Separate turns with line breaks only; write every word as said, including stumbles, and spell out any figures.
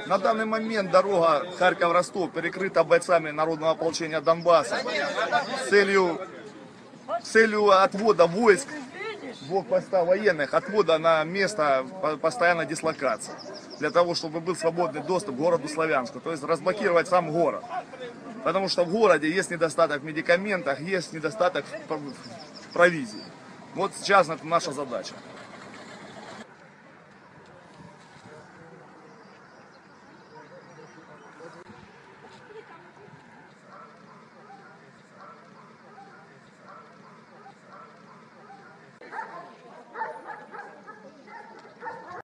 На данный момент дорога Харьков-Ростов перекрыта бойцами Народного ополчения Донбасса с целью, с целью отвода войск, блокпоста военных, отвода на место постоянной дислокации. Для того, чтобы был свободный доступ к городу Славянску, то есть разблокировать сам город. Потому что в городе есть недостаток в медикаментах, есть недостаток в провизии. Вот сейчас это наша задача.